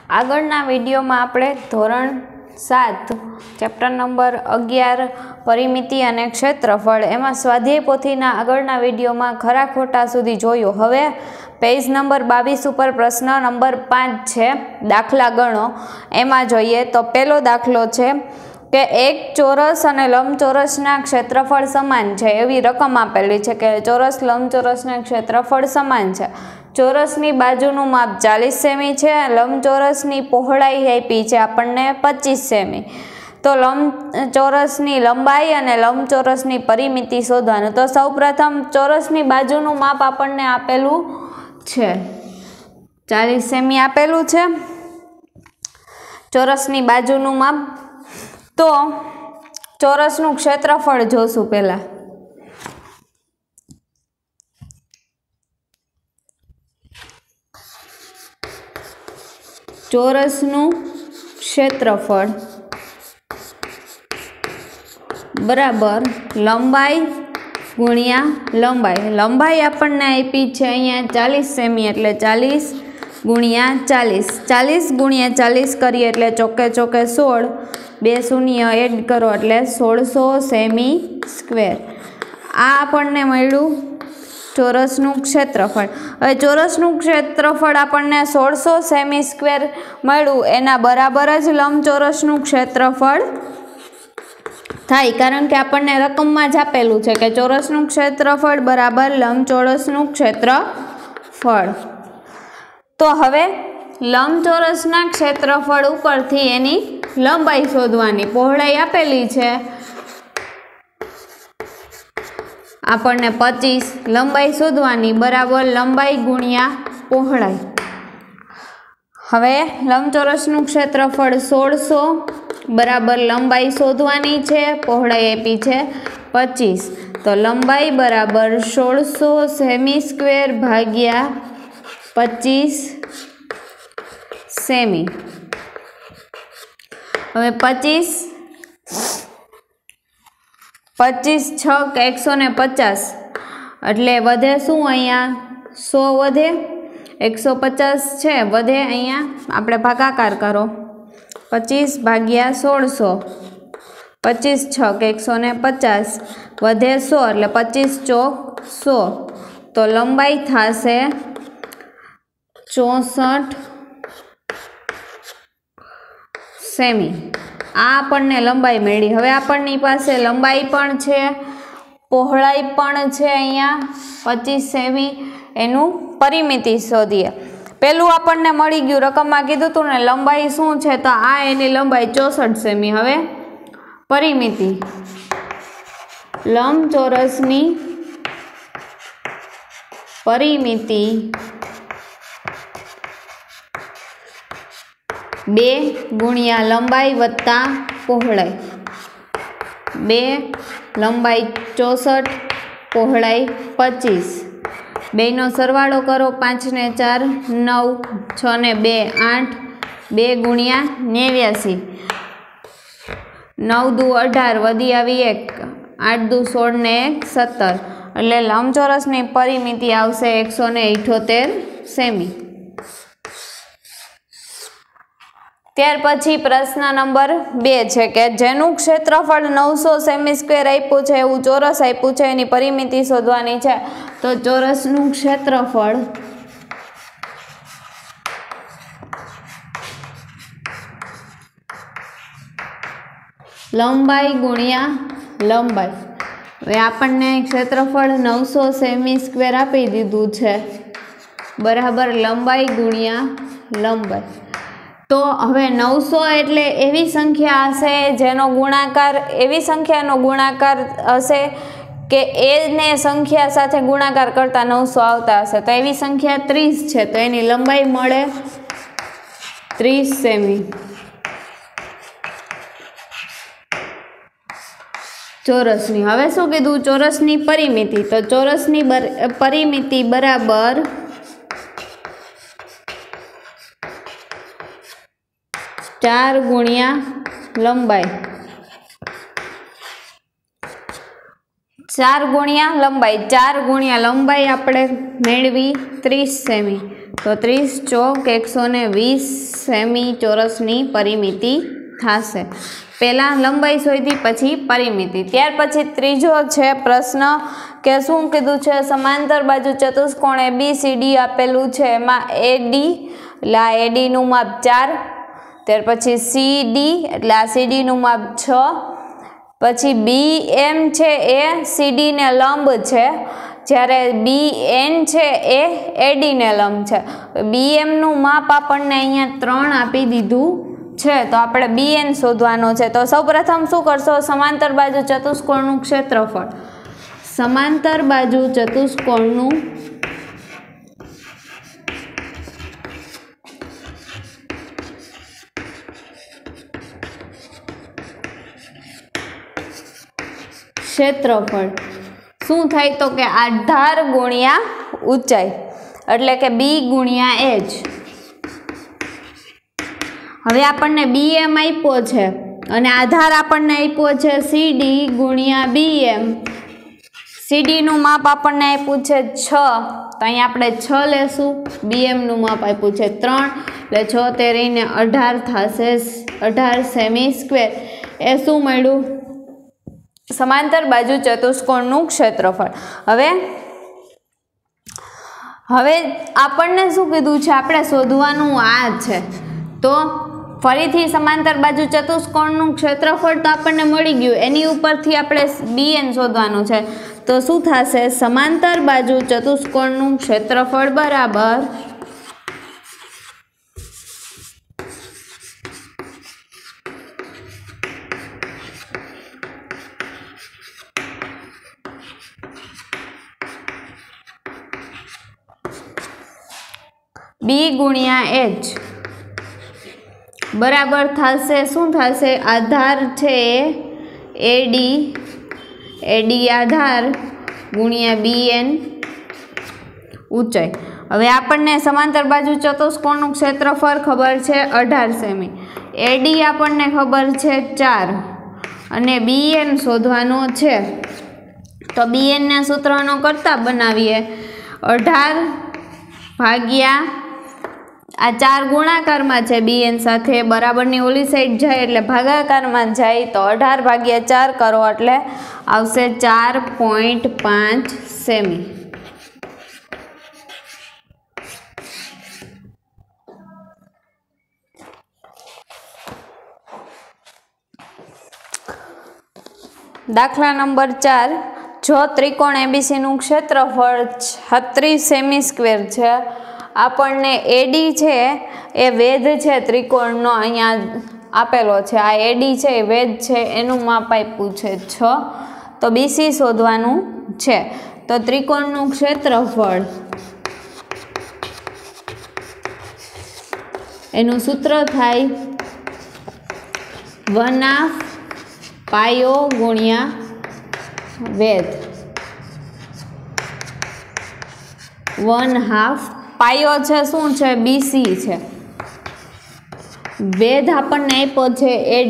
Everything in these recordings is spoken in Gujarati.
આગળના વિડીયોમાં આપણે ધોરણ 7 ચેપ્ટર નંબર 11 પરિમિતિ અને ક્ષેત્રફળ એમાં સ્વાધ્યાય પોથીના આગળના વિડીયોમાં ખરા ખોટા સુધી જોયું। હવે પેજ નંબર 22 ઉપર પ્રશ્ન નંબર 5 છે, દાખલા ગણો। એમાં જોઈએ તો પહેલો દાખલો છે કે એક ચોરસ અને લંબચોરસના ક્ષેત્રફળ સમાન છે એવી રકમ આપેલી છે કે ચોરસ લંબચોરસના ક્ષેત્રફળ સમાન છે। ચોરસની બાજુનું માપ 40 સેમી છે, લંબચોરસની પહોળાઈ આપી છે આપણને 25 સેમી। તો લંબચોરસની લંબાઈ અને લંબચોરસની પરિમિતિ શોધવાનું। તો સૌપ્રથમ ચોરસની બાજુનું માપ આપણને આપેલું છે 40 સેમી આપેલું છે ચોરસની બાજુનું માપ। તો ચોરસનું ક્ષેત્રફળ જોશું પહેલા। ચોરસનું ક્ષેત્રફળ બરાબર લંબાઈ ગુણ્યા લંબાઈ। લંબાઈ આપણને આપી છે અહીંયા 40 સેમી એટલે 40 ગુણ્યા 40। 40 ગુણ્યા 40 કરીએ એટલે ચોકે ચોકે 16, 2 શૂન્ય એડ કરો એટલે 1600 સેમી સ્ક્વેર। આ આપણને મળ્યું ચોરસનું ક્ષેત્રફળ। હવે ચોરસનું ક્ષેત્રફળ આપણને 1600 સેમી સ્ક્વેર મળ્યું, એના બરાબર જ લંબચોરસનું ક્ષેત્રફળ થાય, કારણ કે આપણને રકમમાં જ આપેલું છે કે ચોરસનું ક્ષેત્રફળ બરાબર લંબચોરસનું ક્ષેત્રફળ। તો હવે લંબચોરસના ક્ષેત્રફળ ઉપરથી એની લંબાઈ શોધવાની। પહોળાઈ આપેલી છે આપણને 25, લંબાઈ શોધવાની બરાબર લંબાઈ ગુણ્યા પહોળાઈ। હવે લંબચોરસનું ક્ષેત્રફળ 1600 બરાબર લંબાઈ શોધવાની છે, પહોળાઈ આપી છે 25, તો લંબાઈ બરાબર 1600 સેમી સ્ક્વેર ભાગ્યા 25 સેમી। હવે 25 છક 150 એટલે વધે શું, અહીંયા 100 વધે, 150 છે વધે, અહીંયા આપણે ભાગાકાર કરો 25 ભાગ્યા 1600, 25 છક 150 વધે 100 એટલે 25 ચોક 100, તો લંબાઈ થશે 64 સેમી। આ આપણને લંબાઈ મળી। હવે આપણની પાસે લંબાઈ પણ છે, પહોળાઈ પણ છે અહીંયા 25 સેમી, એનું પરિમિતિ શોધીએ। પેલું આપણને મળી ગયું, રકમમાં કીધું હતું ને લંબાઈ શું છે, તો આ એની લંબાઈ 64 સેમી। હવે પરિમિતિ લંબચોરસની પરિમિતિ 2 ગુણ્યા લંબાઈ વત્તા પહોળાઈ। 2 લંબાઈ 64, પહોળાઈ 25, બેનો સરવાળો કરો, 5 ને 4 9, 6 ને 2 8, 2 ગુણ્યા 89, 9 દુ 18 વધી આવી 1, 8 દુ 16 ને 1 17, એટલે લંબચોરસની પરિમિતિ આવશે 178 સેમી। ત્યાર પછી પ્રશ્ન નંબર 2 છે કે જેનું ક્ષેત્રફળ 900 સેમી સ્ક્વેર આપ્યું છે એવું ચોરસ આપ્યું છે, એની પરિમિતિ શોધવાની છે। તો ચોરસનું ક્ષેત્રફળ લંબાઈ ગુણ્યા લંબાઈ। હવે આપણને ક્ષેત્રફળ 900 સેમી સ્ક્વેર આપી દીધું છે બરાબર લંબાઈ ગુણ્યા લંબાઈ। તો હવે 900 એટલે એવી સંખ્યા હશે જેનો ગુણાકાર, એવી સંખ્યાનો ગુણાકાર હશે કે એને સંખ્યા સાથે ગુણાકાર કરતા 900 આવતા હશે। તો એવી સંખ્યા 30 છે, તો એની લંબાઈ મળે 30 સેમી ચોરસની। હવે શું કીધું, ચોરસની પરિમિતિ, તો ચોરસની પરિમિતિ બરાબર 4 ગુણ્યા લંબાઈ, 4 ગુણ્યા લંબાઈ, 4 ગુણ્યા લંબાઈ આપણે મેળવી 30 સેમી, तो 30 ચોક 120 સેમી ચોરસની પરિમિતિ થશે। પહેલા લંબાઈ શોધી પછી પરિમિતિ। ત્યાર પછી ત્રીજો છે પ્રશ્ન કે શું કીધું છે, સમાંતર બાજુ ચતુષ્કોણ ABCD આપેલું છે, એમાં AD એટલે આ AD નું માપ 4, ત્યાર પછી CD એટલે આ CD નું માપ 6, પછી BM છે એ CD ને લંબ છે, જ્યારે BN છે એ AD ને લંબ છે। BM નું માપ આપણને અહીંયા 3 આપી દીધું છે, તો આપણે BN શોધવાનો છે। તો સૌપ્રથમ શું કરશો, સમાંતર બાજુ ચતુષ્કોણનું ક્ષેત્રફળ, સમાંતર બાજુ ચતુષ્કોણનું ક્ષેત્રફળ શું થાય તો કે આધાર ગુણ્યા ઊંચાઈ એટલે કે B ગુણ્યા H। હવે આપણને BM આપ્યો છે અને આધાર આપણને આપ્યો છે CD ગુણ્યા BM। CD નું માપ આપણને આપ્યું છે 6, તો અહીંયા આપણે 6 લેશું। BM નું માપ આપ્યું છે 3 એટલે 6 તેરીને 18 થશે, 18 સેમી સ્ક્વેર। એ શું મળ્યું, સમાંતર બાજુ ચતુષ્કોણનું ક્ષેત્રફળ। હવે આપણને શું કીધું છે, આપણે શોધવાનું આ છે। તો ફરીથી સમાંતર બાજુ ચતુષ્કોણનું ક્ષેત્રફળ તો આપણને મળી ગયું, એની ઉપરથી આપણે BN શોધવાનું છે। તો શું થશે, સમાંતર બાજુ ચતુષ્કોણનું ક્ષેત્રફળ બરાબર B ગુણ્યા H બરાબર થશે શું થશે, આધાર છે AD આધાર ગુણ્યા BN ઊંચાઈ। હવે આપણને સમાંતર બાજુ ચતુષ્કોણનું ક્ષેત્રફળ ખબર છે 18 સેમી, AD આપણને ખબર છે 4 અને BN શોધવાનો છે। તો BN ના સૂત્રનો કરતા બનાવીએ, 18 ભાગ્યા આ 4 ગુણાકારમાં છે BN સાથે, બરાબરની ઓલી સાઈડ જાય એટલે ભાગાકારમાં જાય, તો 18 ભાગ્યા 4 કરો એટલે આવશે 4.5 સેમી। દાખલા નંબર 4, જો ત્રિકોણ ABC નું ક્ષેત્રફળ 36 સેમી સ્ક્વેર છે, આપણને AD છે એ વેધ છે ત્રિકોણનો અહીંયા આપેલો છે, આ AD છે એ વેધ છે, એનું માપ આપ્યું છે 6, તો BC શોધવાનું છે। તો ત્રિકોણનું ક્ષેત્રફળ એનું સૂત્ર થાય 1/2 પાયો ગુણ્યા વેધ, 1/2 પાયો છે શું છે, BC છે, વેધ આપણને આપ્યો છે AD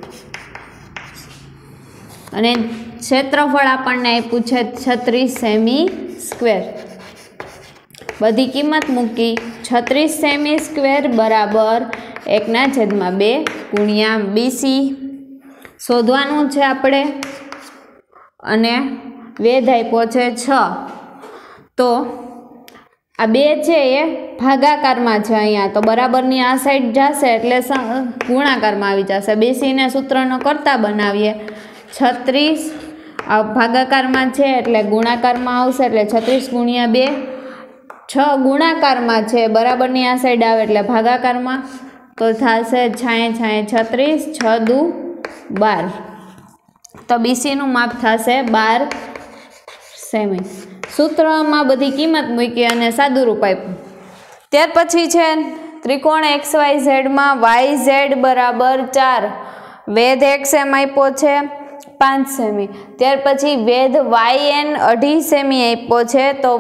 અને ક્ષેત્રફળ આપણને આપ્યું છે 36 સેમી સ્ક્વેર। બધી કિંમત મૂકી, 36 સેમી સ્ક્વેર બરાબર 1/2 ગુણ્યા BC શોધવાનું છે આપણે અને વેધ આપ્યો છે 6। તો આ 2 છે એ ભાગાકારમાં છે અહીંયા, તો બરાબરની આ સાઈડ જશે એટલે ગુણાકારમાં આવી જશે। BC ને સૂત્રનો કરતા બનાવીએ, 36 આ ભાગાકારમાં છે એટલે ગુણાકારમાં આવશે, એટલે 36 ગુણ્યા 2, 6 ગુણાકારમાં છે, બરાબરની આ સાઈડ આવે એટલે ભાગાકારમાં, તો થશે 36, 6 દુ 12, તો BC નું માપ થશે 12 સેમી। સૂત્રમાં બધી કિંમત મૂકી અને સાદું રૂપ આપ્યું। ત્યાર પછી છે ત્રિકોણ XYZ માં YZ બરાબર 4, વેધ XM આપ્યો છે 5 સેમી, ત્યાર પછી વેધ YN 2.5 સેમી આપ્યો છે, તો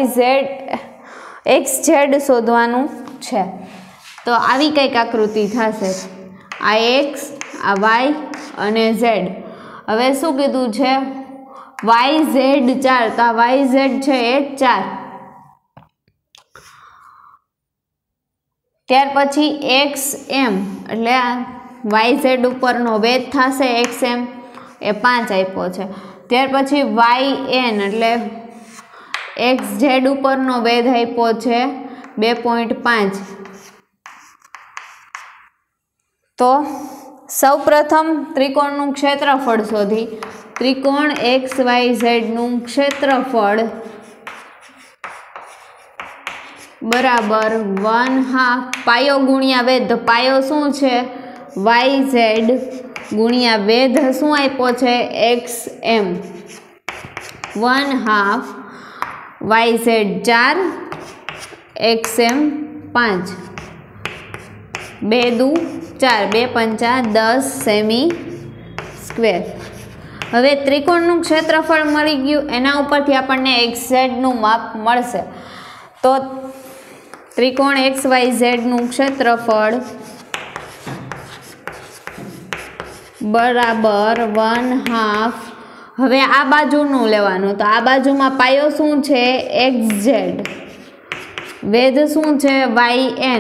XZ શોધવાનું છે। તો આવી કંઈક આકૃતિ થશે, આ X, આ Y અને Z। હવે શું કીધું છે, YZ 4, તો આ YZ છે એ 4, ત્યાર પછી એક્સ એમ એટલે વાય ઝેડ ઉપરનો વેધ થશે એક્સ એમ એ 5 આપ્યો છે. ત્યાર પછી વાય એન એટલે એક્સ ઝેડ ઉપરનો વેધ આપ્યો છે 2.5. તો સૌપ્રથમ ત્રિકોણનું ક્ષેત્રફળ શોધી. ત્રિકોણ એક્સ વાય ઝેડનું ક્ષેત્રફળ બરાબર 1/2 પાયો ગુણ્યા વેધ. પાયો શું છે? વાય ઝેડ ગુણ્યા વેધ શું આપ્યો છે? X M. 1/2 Y Z 4 X M 5. 2 દુ 4 2 પંચા 10 સેમી સ્ક્વેર. હવે ત્રિકોણનું ક્ષેત્રફળ મળી ગયું, એના ઉપરથી આપણને એક્સ ઝેડનું માપ મળશે. તો ત્રિકોણ એક્સ વાય ઝેડનું ક્ષેત્રફળ બરાબર 1/2. હવે આ બાજુનું લેવાનું. તો આ બાજુમાં પાયો શું છે? X Z. વેધ શું છે? Y N.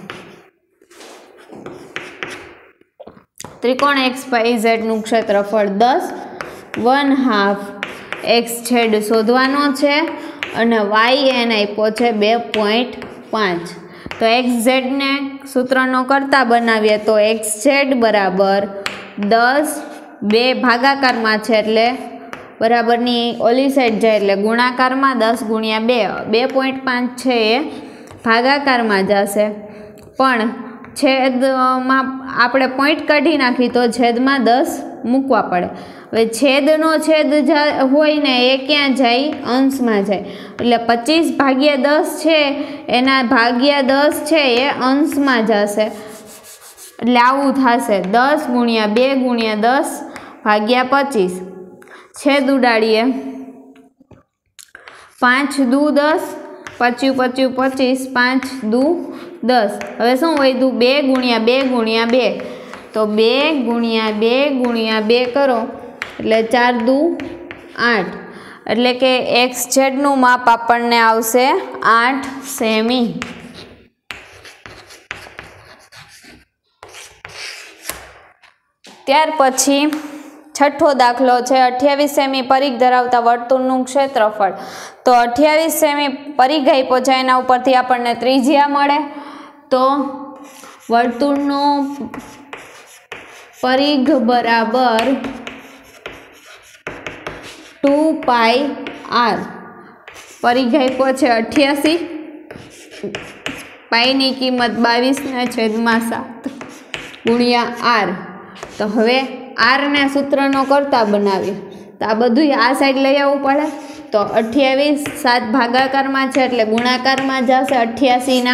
ત્રિકોણ એક્સ વાય ઝેડનું ક્ષેત્રફળ 10. 1/2 એક્સ ઝેડ શોધવાનો છે અને વાય એન આપ્યો છે 2.5. તો એક્સ ઝેડને સૂત્રનો કરતા બનાવીએ તો એક્સ ઝેડ બરાબર 10 2 ભાગાકારમાં છે એટલે બરાબરની ઓલી સાઈડ જાય એટલે ગુણાકારમાં 10 ગુણ્યા 2 2.5 છે એ ભાગાકારમાં જશે. પણ છેદમાં આપણે પોઈન્ટ કાઢી નાખી તો છેદમાં 10 મૂકવા પડે. હવે છેદનો છેદ હોય ને એ ક્યાં જાય? અંશમાં જાય. એટલે 25/10 છે એના ભાગ્યા 10 છે એ અંશમાં જશે. એટલે આવું થશે 10 ગુણ્યા 2 ગુણ્યા 10 ભાગ્યા 25. છેદ ઉડાડીએ. 5 દુ 10 25 25 25 5 દુ 10. હવે શું વધ્યું? 2 ગુણ્યા 2 ગુણ્યા 2. તો 2 ગુણ્યા 2 ગુણ્યા 2 કરો એટલે 4 દુ 8. એટલે કે એક્સ ઝેડનું માપ આપણને આવશે 8 સેમી. ત્યાર પછી છઠ્ઠો દાખલો છે 28 સેમી પરિઘ ધરાવતા વર્તુળનું ક્ષેત્રફળ. તો 28 સેમી પરિઘ આપ્યો છે, એના ઉપરથી આપણને ત્રિજ્યા મળે. તો વર્તુળનો પરિઘ બરાબર 2πr. પરિઘ આપ્યો છે 88. પાઈની કિંમત 22/7 ગુણ્યા r. તો હવે r ને સૂત્રનો કરતા બનાવીએ તો આ બધું આ સાઈડ લઈ આવવું પડે. તો 28 7 ભાગાકારમાં છે એટલે ગુણાકારમાં જશે. 88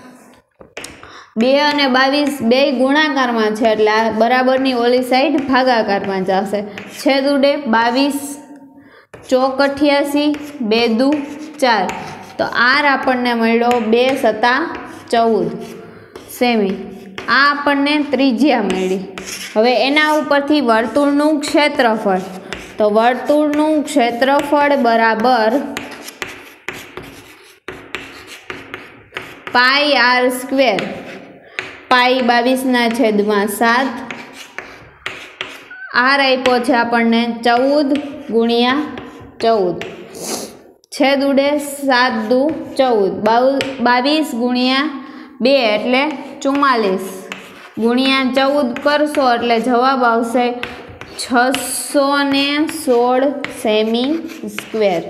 2 અને 22 બે ગુણાકારમાં છે એટલે આ બરાબરની ઓલી સાઈડ ભાગાકારમાં જશે. છેદ ઉડે. 22 ચોક 88 2 દુ 4. તો r આપણને મળ્યો 2 સતા 14 સેમી. આ આપણને ત્રિજ્યા મળી. હવે એના ઉપરથી વર્તુળનું ક્ષેત્રફળ. તો વર્તુળનું ક્ષેત્રફળ બરાબર πr². પાઈ 22/7. r આપ્યો છે આપણને 14 ગુણ્યા 14. છેદ ઉડે. 7 દુ 14. 22 ગુણ્યા 2 એટલે 44 ગુણ્યા 14 કરશો એટલે જવાબ આવશે 616 સેમી સ્ક્વેર.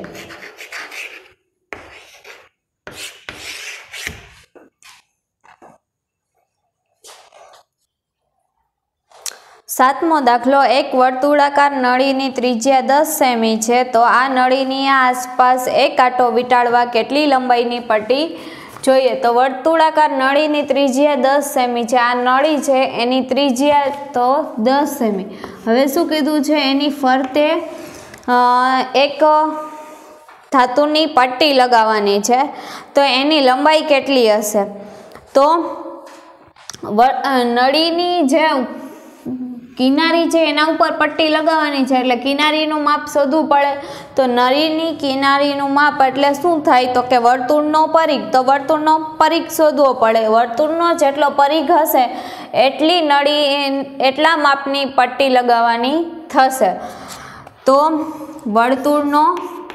સાતમો દાખલો એક વર્તુળાકાર નળીની ત્રિજ્યા 10 સેમી છે. તો આ નળીની આસપાસ એક કાંટો વીંટાળવા કેટલી લંબાઈની પટ્ટી જોઈએ? તો વર્તુળાકાર નળીની ત્રિજ્યા 10 સેમી છે. આ નળી છે એની ત્રિજ્યા તો 10 સેમી. હવે શું કીધું છે? એની ફરતે એક ધાતુની પટ્ટી લગાવવાની છે. તો એની લંબાઈ કેટલી હશે? તો નળીની જે કિનારી છે એના ઉપર પટ્ટી લગાવવાની છે એટલે કિનારીનું માપ શોધવું પડે. તો નળીની કિનારીનું માપ એટલે શું થાય તો કે વર્તુળનો પરિઘ. તો વર્તુળનો પરિઘ શોધવો પડે. વર્તુળનો જેટલો પરિઘ હશે એટલી નળી એટલા માપની પટ્ટી લગાવવાની થશે. તો વર્તુળનો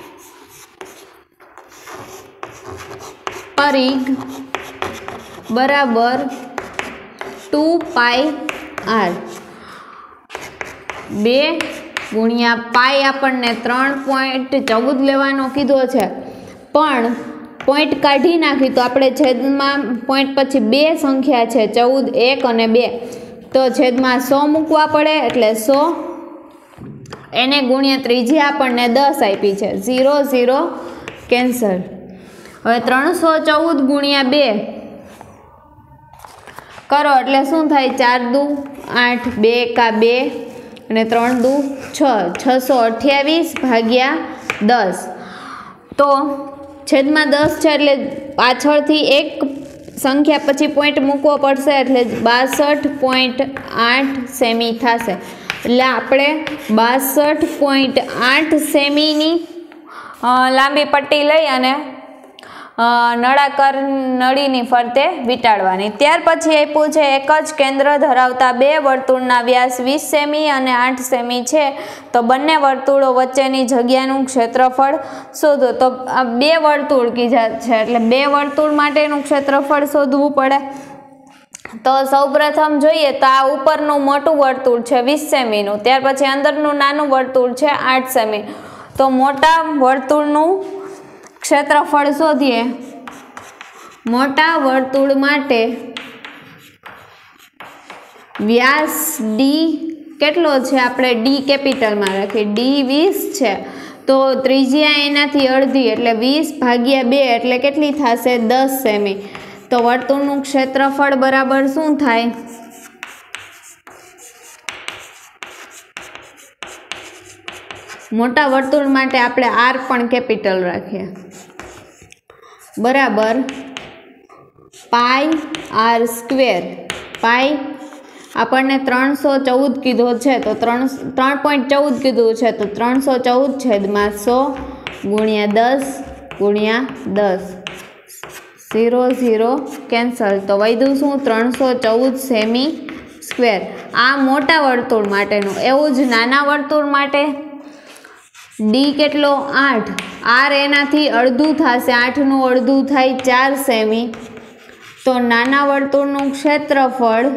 પરિઘ બરાબર 2πr. 2 ગુણ્યા પાઈ આપણને 3.14 લેવાનો કીધો છે, પણ પોઈન્ટ કાઢી નાખી તો આપણે છેદમાં પોઈન્ટ પછી બે સંખ્યા છે 14, 1 અને 2, તો છેદમાં 100 મૂકવા પડે એટલે 100 એને ગુણ્યા ત્રિજ્યા આપણને 10 આપી છે. 0 0 કેન્સલ. હવે 314 ગુણ્યા 2 કરો એટલે શું થાય? 4 દુ 8, 2 કા 2 અને 3 દુ 6, 628 ભાગ્યા 10. તો છેદમાં 10 છે એટલે પાછળથી એક સંખ્યા પછી પોઈન્ટ મૂકવો પડશે એટલે 62.8 સેમી થશે. એટલે આપણે 62.8 સેમીની લાંબી પટ્ટી લઈ અને નળાકાર નળીની ફરતે વીંટાળવાની. ત્યાર પછી આપ્યું છે એક જ કેન્દ્ર ધરાવતા બે વર્તુળના વ્યાસ 20 સેમી અને 8 સેમી છે, તો બંને વર્તુળો વચ્ચેની જગ્યાનું ક્ષેત્રફળ શોધો. તો આ બે વર્તુળ કીધા છે એટલે બે વર્તુળ માટેનું ક્ષેત્રફળ શોધવું પડે. તો સૌપ્રથમ જોઈએ તો આ ઉપરનું મોટું વર્તુળ છે 20 સેમીનું, ત્યાર પછી અંદરનું નાનું વર્તુળ છે 8 સેમી. તો મોટા વર્તુળનું ક્ષેત્રફળ શોધીએ. મોટા વર્તુળ માટે વ્યાસ ડી કેટલો છે? આપણે ડી કેપિટલમાં રાખીએ. ડી 20 છે તો ત્રિજ્યા એનાથી અડધી એટલે 20 ભાગ્યા 2 એટલે કેટલી થશે? 10 સેમી. તો વર્તુળનું ક્ષેત્રફળ બરાબર શું થાય? મોટા વર્તુળ માટે આપણે આર પણ કેપિટલ રાખીએ. બરાબર પાઈ આર સ્ક્વેર. પાઈ આપણને 314 કીધો છે તો 3.14 કીધું છે તો 314 છેદમાં 100 ગુણ્યા 10 ગુણ્યા 10. 0 0 કેન્સલ. તો વધ્યું શું? 314 સેમી સ્ક્વેર. આ મોટા વર્તુળ માટેનું. એવું જ નાના વર્તુળ માટે ડી કેટલો? 8. આર એનાથી અડધું થશે, 8નું અડધું થાય 4 સેમી. તો નાના વર્તુળનું ક્ષેત્રફળ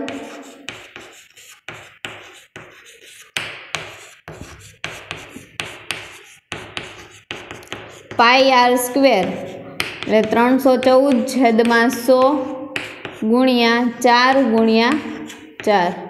પાઈ આર સ્ક્વેર એટલે 314 છેદમાં 100 ગુણ્યા 4 ગુણ્યા 4.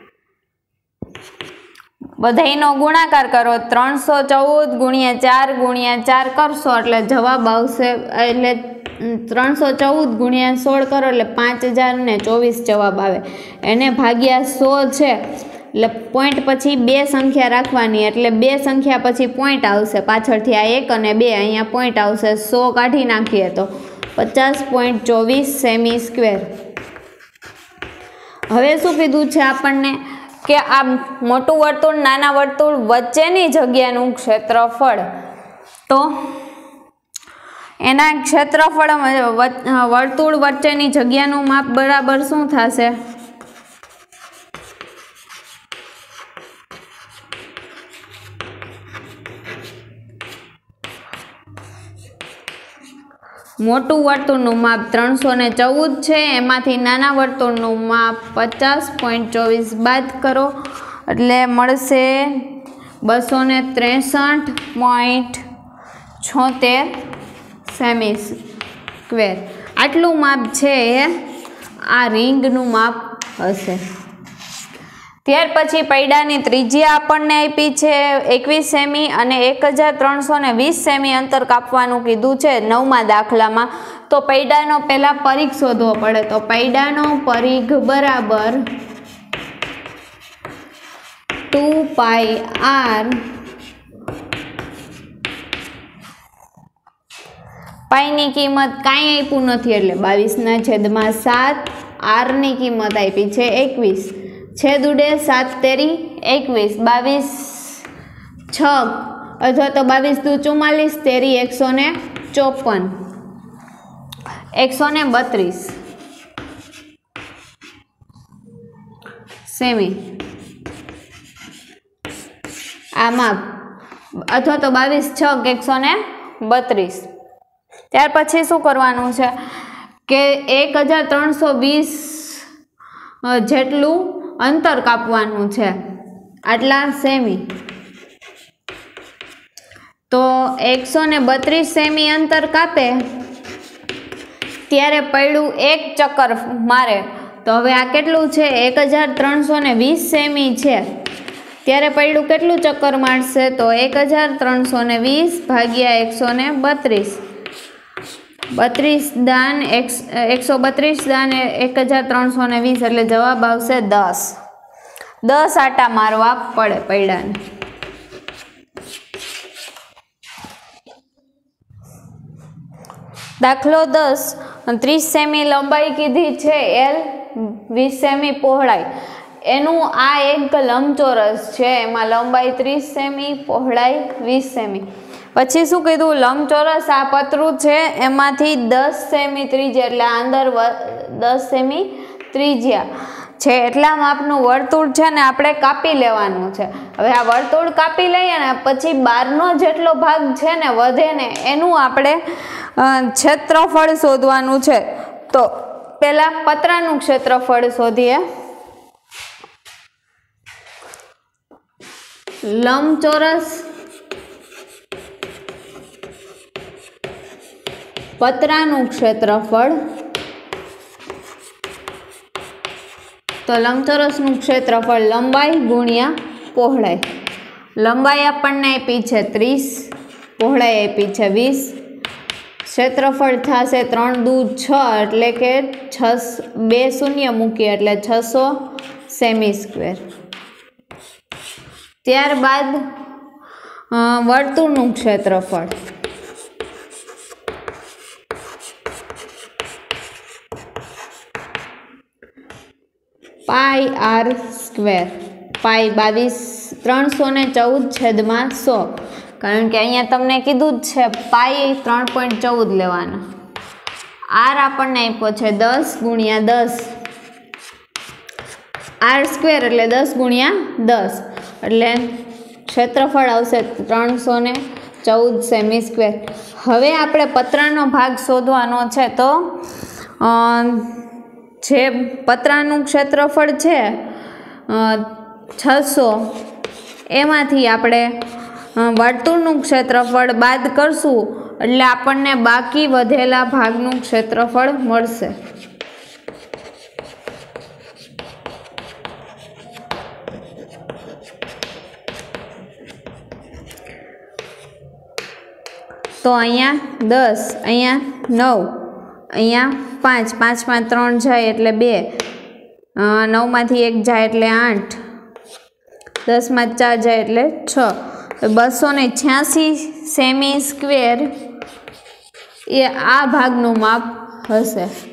બધાયનો ગુણાકાર કરો. 314 ગુણ્યા 4 ગુણ્યા 4 કરશો એટલે જવાબ આવશે. એટલે 314 ગુણ્યા 16 કરો એટલે 5024 જવાબ આવે. એને ભાગ્યા 100 છે એટલે પોઈન્ટ પછી બે સંખ્યા રાખવાની એટલે બે સંખ્યા પછી પોઈન્ટ આવશે. પાછળથી આ 1 અને 2 અહીંયા પોઈન્ટ આવશે. 100 કાઢી નાખીએ તો 50.24 સેમી સ્ક્વેર. હવે શું કીધું છે આપણને કે આ મોટું વર્તુળ નાના વર્તુળ વચ્ચેની જગ્યાનું ક્ષેત્રફળ. તો એના ક્ષેત્રફળ વર્તુળ વચ્ચેની જગ્યાનું માપ બરાબર શું થશે? મોટું વર્તુળનું માપ 314 છે, એમાંથી નાના વર્તુળનું માપ 50.24 બાદ કરો એટલે મળશે 263.76 સેમી સ્ક્વેર. આટલું માપ છે એ આ રિંગનું માપ હશે. ત્યાર પછી પૈડાની ત્રિજ્યા આપણને આપી છે 21 સેમી અને 1320 સેમી અંતર કાપવાનું કીધું છે 9મા દાખલામાં. તો પૈડાનો પહેલા પરિઘ શોધવો પડે. તો પૈડાનો પરિઘ બરાબર 2πr. પાઈની કિંમત કાંઈ આપ્યું નથી એટલે 22/7. આરની કિંમત આપી છે 21 छेद उडे 7 तेरी 21, 22 6 अथवा तो 22 दू 44, तेरी 154, 132 सेमी आ माप अथवा तो 22 6 132। त्यार पछी शुं करवानुं छे के 1320 जेटलुं अंतर कापवानुं छे, आटला सेमी। तो 132 सेमी अंतर कापे त्यारे पड्युं एक चक्कर मारे तो हवे आ केटलुं छे 1320 सेमी छे त्यारे पड्युं केटलुं चक्कर मारशे तो 1320 भाग्या 132, 32 दान 132 दान 1320 એટલે જવાબ આવશે 10। 10 આટા મારવા પડે પૈડાને। દાખલો 10 30 સેમી લંબાઈ કીધી છે એલ 20 સેમી પહોળાઈ। એનું આ એક લંબચોરસ છે, એમાં લંબાઈ 30 સેમી પહોળાઈ 20 સેમી। પછી શું કીધું લંબચોરસ આ પતરું છે એમાંથી 10 સેમી ત્રિજ્યા એટલે અંદર 10 સેમી ત્રિજ્યા છે એટલા માપનું વર્તુળ છે ને આપણે કાપી લેવાનું છે। હવે આ વર્તુળ કાપી લઈએ ને પછી બહારનો જેટલો ભાગ છે ને વધે ને એનું આપણે ક્ષેત્રફળ શોધવાનું છે। તો પહેલા પતરાનું ક્ષેત્રફળ શોધીએ। લંબચોરસ પતરાનું ક્ષેત્રફળ, તો લંબચોરસનું ક્ષેત્રફળ લંબાઈ ગુણ્યા પહોળાઈ। લંબાઈ આપણને આપી છે 30, પહોળાઈ આપી છે 20, ક્ષેત્રફળ થશે 3 દુ 6 એટલે કે 2 શૂન્ય મૂકીએ એટલે 600 સેમી સ્ક્વેર। ત્યારબાદ વર્તુળનું ક્ષેત્રફળ, પાઈ આર સ્ક્વેર, પાઈ 314/100, કારણ કે અહીંયા તમને કીધું જ છે પાઈ 3.14 લેવાના। આર આપણને આપ્યો છે 10 ગુણ્યા 10, આર સ્ક્વેર એટલે 10 ગુણ્યા 10 એટલે ક્ષેત્રફળ આવશે 314 સેમી સ્ક્વેર। હવે આપણે પતરાનો ભાગ શોધવાનો છે, તો જે પતરાનું ક્ષેત્રફળ છે 600 એમાંથી આપણે વર્તુળનું ક્ષેત્રફળ બાદ કરશું એટલે આપણને બાકી વધેલા ભાગનું ક્ષેત્રફળ મળશે। તો અહીંયા 10, અહીંયા 9, અહીંયા 5, 5 માં 3 જાય એટલે 2, 9 માંથી 1 જાય એટલે 8, 10 માં 4 જાય એટલે 6, 286 સેમી સ્ક્વેર એ આ ભાગનું માપ હશે।